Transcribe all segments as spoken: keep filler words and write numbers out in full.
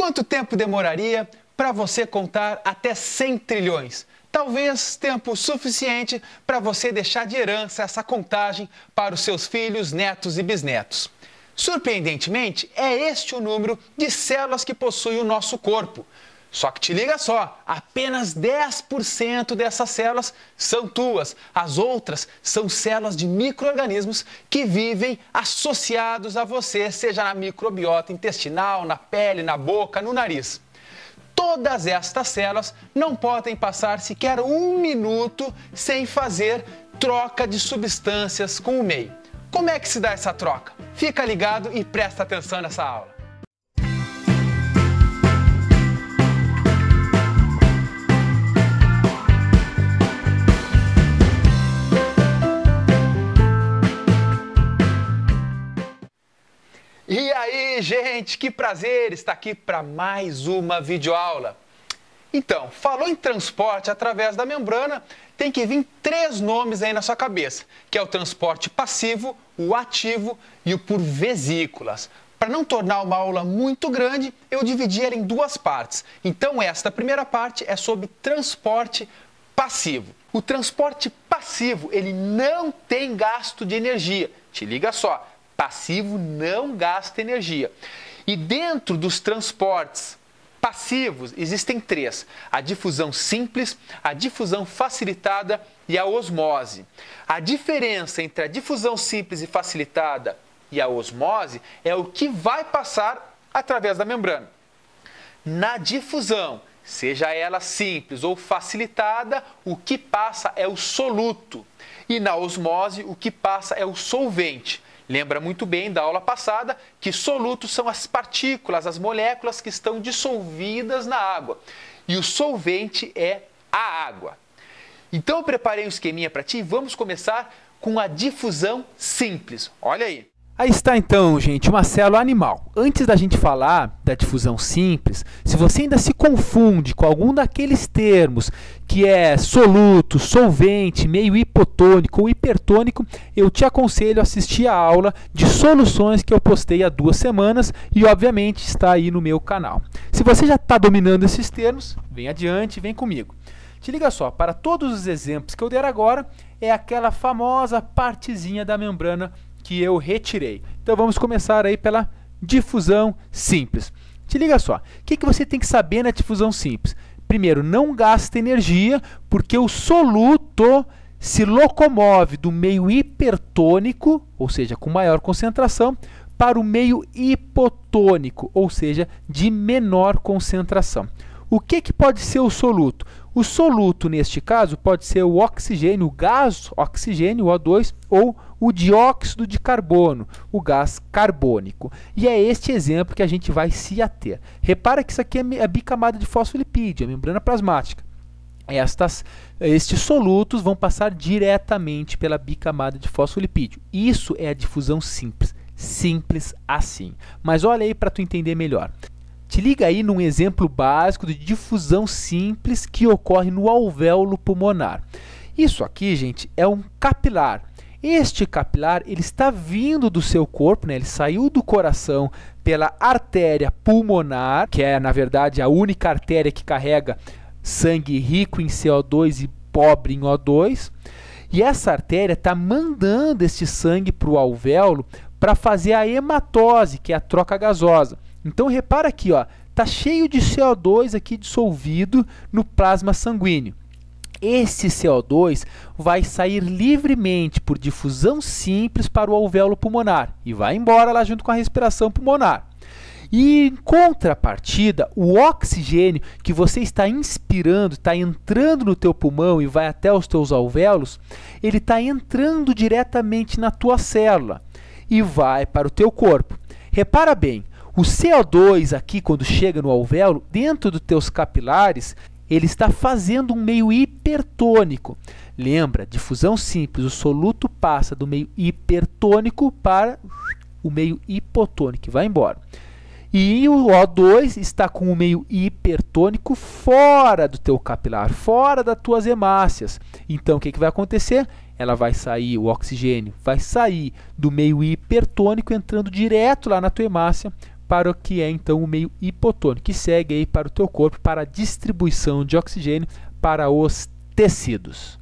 Quanto tempo demoraria para você contar até cem trilhões? Talvez tempo suficiente para você deixar de herança essa contagem para os seus filhos, netos e bisnetos. Surpreendentemente, é este o número de células que possui o nosso corpo. Só que te liga só, apenas dez por cento dessas células são tuas. As outras são células de micro-organismos que vivem associados a você, seja na microbiota intestinal, na pele, na boca, no nariz. Todas estas células não podem passar sequer um minuto sem fazer troca de substâncias com o meio. Como é que se dá essa troca? Fica ligado e presta atenção nessa aula. E aí, gente, que prazer estar aqui para mais uma videoaula. Então, falou em transporte através da membrana, tem que vir três nomes aí na sua cabeça, que é o transporte passivo, o ativo e o por vesículas. Para não tornar uma aula muito grande, eu dividi ela em duas partes. Então, esta primeira parte é sobre transporte passivo. O transporte passivo, ele não tem gasto de energia. Te liga só. Passivo não gasta energia. E dentro dos transportes passivos existem três: a difusão simples, a difusão facilitada e a osmose. A diferença entre a difusão simples e facilitada e a osmose é o que vai passar através da membrana. Na difusão, seja ela simples ou facilitada, o que passa é o soluto. E na osmose, o que passa é o solvente. Lembra muito bem da aula passada que solutos são as partículas, as moléculas que estão dissolvidas na água. E o solvente é a água. Então eu preparei um esqueminha para ti e vamos começar com a difusão simples. Olha aí. Aí está então, gente, uma célula animal. Antes da gente falar da difusão simples, se você ainda se confunde com algum daqueles termos, que é soluto, solvente, meio hipotônico ou hipertônico, eu te aconselho a assistir a aula de soluções que eu postei há duas semanas e, obviamente, está aí no meu canal. Se você já está dominando esses termos, vem adiante, vem comigo. Te liga só, para todos os exemplos que eu der agora, é aquela famosa partezinha da membrana que eu retirei. Então vamos começar aí pela difusão simples. Te liga só, o que, que você tem que saber na difusão simples? Primeiro, não gasta energia, porque o soluto se locomove do meio hipertônico, ou seja, com maior concentração, para o meio hipotônico, ou seja, de menor concentração. O que, que pode ser o soluto? O soluto, neste caso, pode ser o oxigênio, o gás oxigênio, o O dois, ou o dióxido de carbono, o gás carbônico. E é este exemplo que a gente vai se ater. Repara que isso aqui é a bicamada de fosfolipídio, a membrana plasmática. Estas, estes solutos vão passar diretamente pela bicamada de fosfolipídio. Isso é a difusão simples, simples assim. Mas olha aí para tu entender melhor. Te liga aí num exemplo básico de difusão simples que ocorre no alvéolo pulmonar. Isso aqui, gente, é um capilar. Este capilar ele está vindo do seu corpo, né? Ele saiu do coração pela artéria pulmonar, que é, na verdade, a única artéria que carrega sangue rico em C O dois e pobre em O dois. E essa artéria está mandando este sangue para o alvéolo para fazer a hematose, que é a troca gasosa. Então repara aqui, ó, tá cheio de C O dois aqui dissolvido no plasma sanguíneo. Esse C O dois vai sair livremente por difusão simples para o alvéolo pulmonar e vai embora lá junto com a respiração pulmonar. E em contrapartida, o oxigênio que você está inspirando, está entrando no teu pulmão e vai até os teus alvéolos, ele está entrando diretamente na tua célula e vai para o teu corpo. Repara bem, o C O dois aqui, quando chega no alvéolo, dentro dos teus capilares, ele está fazendo um meio hipertônico. Lembra, difusão simples, o soluto passa do meio hipertônico para o meio hipotônico e vai embora. E o O dois está com o meio hipertônico fora do teu capilar, fora das tuas hemácias. Então, o que, que vai acontecer? Ela vai sair, o oxigênio vai sair do meio hipertônico, entrando direto lá na tua hemácia para o que é então o meio hipotônico, que segue aí para o teu corpo para a distribuição de oxigênio para os tecidos.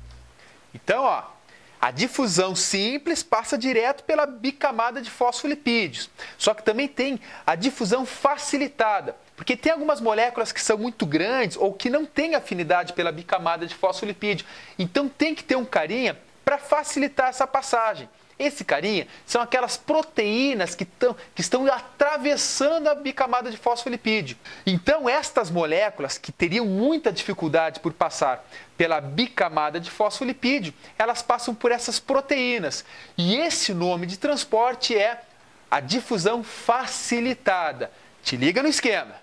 Então, ó, a difusão simples passa direto pela bicamada de fosfolipídios. Só que também tem a difusão facilitada, porque tem algumas moléculas que são muito grandes ou que não têm afinidade pela bicamada de fosfolipídio. Então tem que ter um carinha para facilitar essa passagem. Esse carinha são aquelas proteínas que, tão, que estão atravessando a bicamada de fosfolipídio. Então, estas moléculas que teriam muita dificuldade por passar pela bicamada de fosfolipídio, elas passam por essas proteínas. E esse nome de transporte é a difusão facilitada. Te liga no esquema.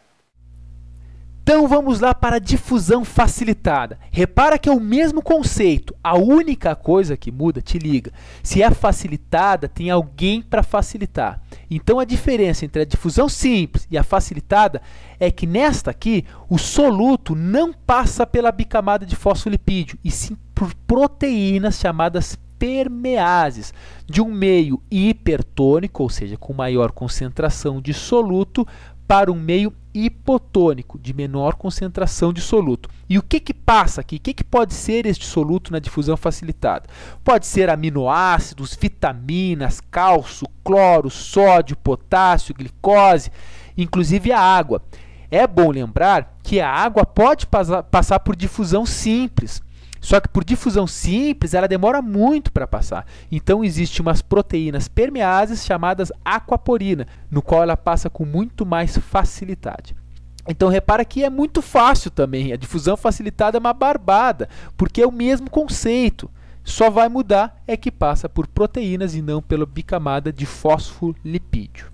Então vamos lá para a difusão facilitada. Repara que é o mesmo conceito. A única coisa que muda, te liga, se é facilitada, tem alguém para facilitar. Então a diferença entre a difusão simples e a facilitada é que nesta aqui, o soluto não passa pela bicamada de fosfolipídio, e sim por proteínas chamadas permeases, de um meio hipertônico, ou seja, com maior concentração de soluto, para um meio hipotônico, de menor concentração de soluto. E o que que passa aqui? O que que pode ser este soluto na difusão facilitada? Pode ser aminoácidos, vitaminas, cálcio, cloro, sódio, potássio, glicose, inclusive a água. É bom lembrar que a água pode passar por difusão simples. Só que por difusão simples, ela demora muito para passar. Então, existem umas proteínas permeases chamadas aquaporina, no qual ela passa com muito mais facilidade. Então, repara que é muito fácil também. A difusão facilitada é uma barbada, porque é o mesmo conceito. Só vai mudar é que passa por proteínas e não pela bicamada de fosfolipídio.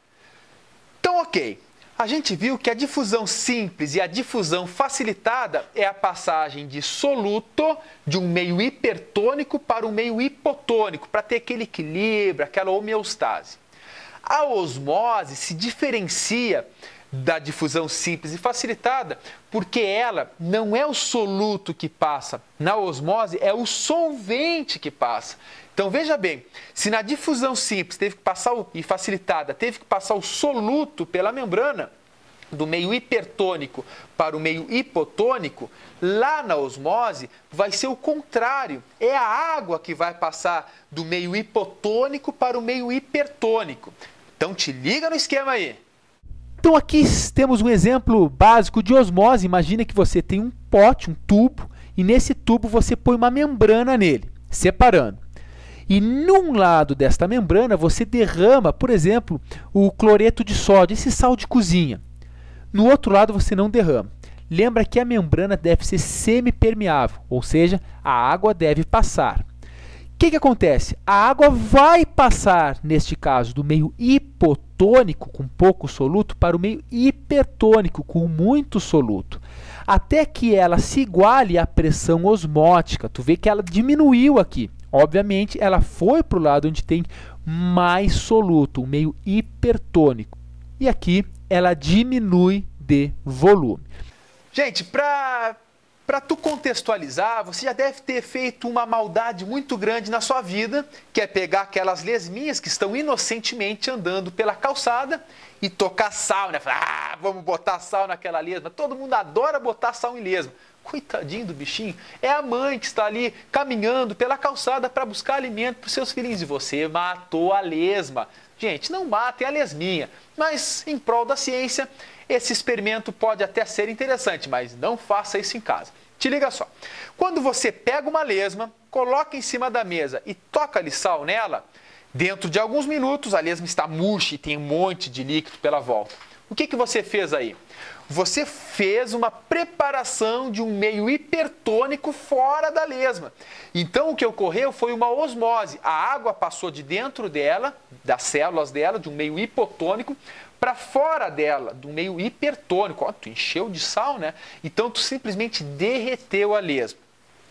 Então, ok. A gente viu que a difusão simples e a difusão facilitada é a passagem de soluto de um meio hipertônico para um meio hipotônico, para ter aquele equilíbrio, aquela homeostase. A osmose se diferencia da difusão simples e facilitada porque ela não é o soluto que passa. Na osmose é o solvente que passa. Então veja bem, se na difusão simples teve que passar o, e facilitada teve que passar o soluto pela membrana do meio hipertônico para o meio hipotônico, lá na osmose vai ser o contrário. É a água que vai passar do meio hipotônico para o meio hipertônico. Então te liga no esquema aí. Então aqui temos um exemplo básico de osmose. Imagina que você tem um pote, um tubo, e nesse tubo você põe uma membrana nele, separando. E num lado desta membrana você derrama, por exemplo, o cloreto de sódio, esse sal de cozinha. No outro lado você não derrama. Lembra que a membrana deve ser semipermeável, ou seja, a água deve passar. O que que acontece? A água vai passar, neste caso, do meio hipotônico, com pouco soluto, para o meio hipertônico, com muito soluto, até que ela se iguale à pressão osmótica. Tu vê que ela diminuiu aqui. Obviamente, ela foi para o lado onde tem mais soluto, o meio hipertônico. E aqui ela diminui de volume. Gente, para para tu contextualizar, você já deve ter feito uma maldade muito grande na sua vida, que é pegar aquelas lesminhas que estão inocentemente andando pela calçada e tocar sal, né? Falar, ah, vamos botar sal naquela lesma. Todo mundo adora botar sal em lesma. Coitadinho do bichinho, é a mãe que está ali caminhando pela calçada para buscar alimento para os seus filhinhos. E você matou a lesma. Gente, não matem a lesminha, mas em prol da ciência, esse experimento pode até ser interessante, mas não faça isso em casa. Te liga só, quando você pega uma lesma, coloca em cima da mesa e toca-lhe sal nela, dentro de alguns minutos a lesma está murcha e tem um monte de líquido pela volta. O que que você fez aí? Você fez uma preparação de um meio hipertônico fora da lesma. Então, o que ocorreu foi uma osmose. A água passou de dentro dela, das células dela, de um meio hipotônico, para fora dela, do meio hipertônico. Ó, tu encheu de sal, né? Então, tu simplesmente derreteu a lesma.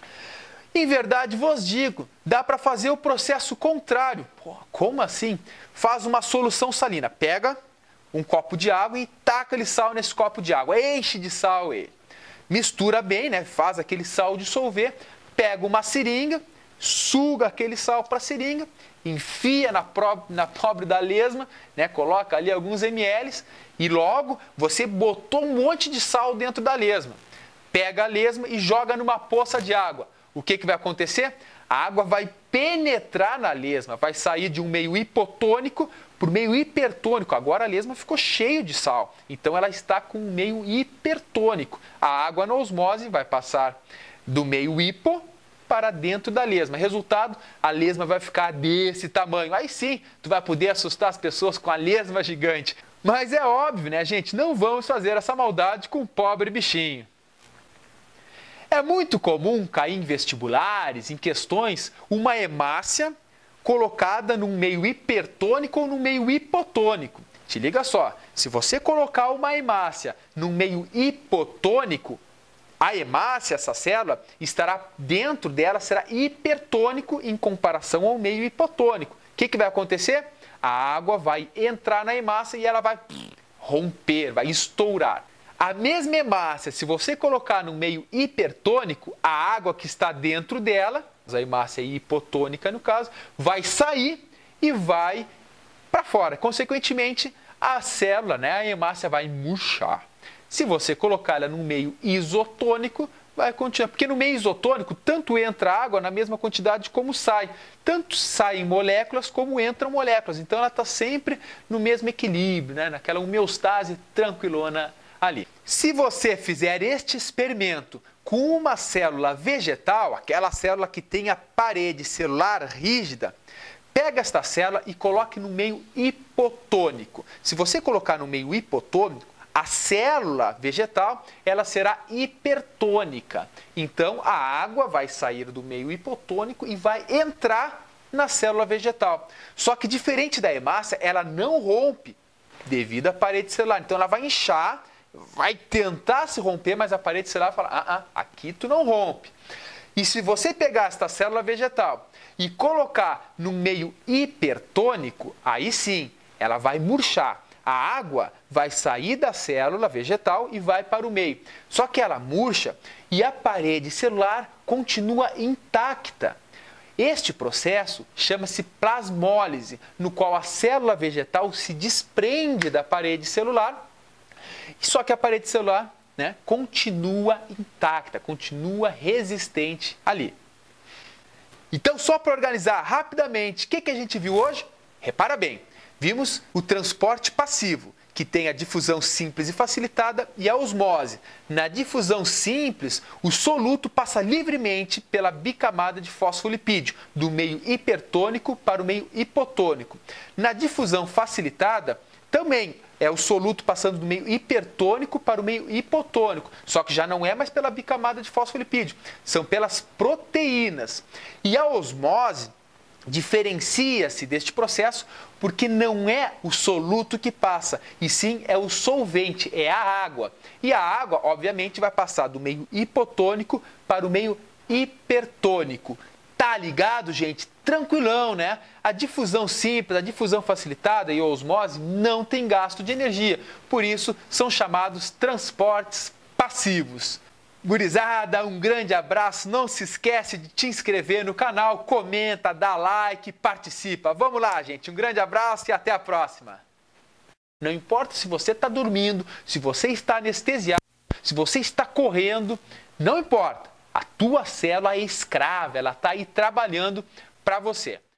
Em verdade, vos digo, dá para fazer o processo contrário. Pô, como assim? Faz uma solução salina. Pega um copo de água e taca-lhe sal nesse copo de água. Enche de sal ele. Mistura bem, né? Faz aquele sal dissolver. Pega uma seringa, suga aquele sal para a seringa, enfia na, pro, na pobre da lesma, né? Coloca ali alguns ml e logo você botou um monte de sal dentro da lesma. Pega a lesma e joga numa poça de água. O que, que vai acontecer? A água vai penetrar na lesma, vai sair de um meio hipotônico para o meio hipertônico. Agora a lesma ficou cheia de sal, então ela está com um meio hipertônico. A água na osmose vai passar do meio hipo para dentro da lesma. Resultado, a lesma vai ficar desse tamanho. Aí sim, tu vai poder assustar as pessoas com a lesma gigante. Mas é óbvio, né, gente? Não vamos fazer essa maldade com o pobre bichinho. É muito comum cair em vestibulares, em questões, uma hemácia colocada num meio hipertônico ou num meio hipotônico. Te liga só, se você colocar uma hemácia num meio hipotônico, a hemácia, essa célula, estará dentro dela, será hipertônico em comparação ao meio hipotônico. O que, que vai acontecer? A água vai entrar na hemácia e ela vai romper, vai estourar. A mesma hemácia, se você colocar no meio hipertônico, a água que está dentro dela, a hemácia hipotônica no caso, vai sair e vai para fora. Consequentemente, a célula, né, a hemácia vai murchar. Se você colocar ela no meio isotônico, vai continuar. Porque no meio isotônico, tanto entra água na mesma quantidade como sai. Tanto saem moléculas como entram moléculas. Então, ela está sempre no mesmo equilíbrio, né, naquela homeostase tranquilona ali. Se você fizer este experimento com uma célula vegetal, aquela célula que tem a parede celular rígida, pega esta célula e coloque no meio hipotônico. Se você colocar no meio hipotônico, a célula vegetal ela será hipertônica. Então, a água vai sair do meio hipotônico e vai entrar na célula vegetal. Só que, diferente da hemácia, ela não rompe devido à parede celular. Então, ela vai inchar, vai tentar se romper, mas a parede celular fala, ah, ah, aqui tu não rompe. E se você pegar esta célula vegetal e colocar no meio hipertônico, aí sim, ela vai murchar. A água vai sair da célula vegetal e vai para o meio. Só que ela murcha e a parede celular continua intacta. Este processo chama-se plasmólise, no qual a célula vegetal se desprende da parede celular, só que a parede celular, né, continua intacta, continua resistente ali. Então, só para organizar rapidamente, o que, que a gente viu hoje? Repara bem, vimos o transporte passivo, que tem a difusão simples e facilitada e a osmose. Na difusão simples, o soluto passa livremente pela bicamada de fosfolipídio, do meio hipertônico para o meio hipotônico. Na difusão facilitada, também é o soluto passando do meio hipertônico para o meio hipotônico, só que já não é mais pela bicamada de fosfolipídio, são pelas proteínas. E a osmose diferencia-se deste processo porque não é o soluto que passa, e sim é o solvente, é a água. E a água, obviamente, vai passar do meio hipotônico para o meio hipertônico. Tá ligado, gente? Tranquilão, né? A difusão simples, a difusão facilitada e a osmose não tem gasto de energia. Por isso, são chamados transportes passivos. Gurizada, um grande abraço. Não se esquece de te inscrever no canal, comenta, dá like, participa. Vamos lá, gente. Um grande abraço e até a próxima. Não importa se você está dormindo, se você está anestesiado, se você está correndo, não importa. A tua célula é escrava, ela está aí trabalhando para você.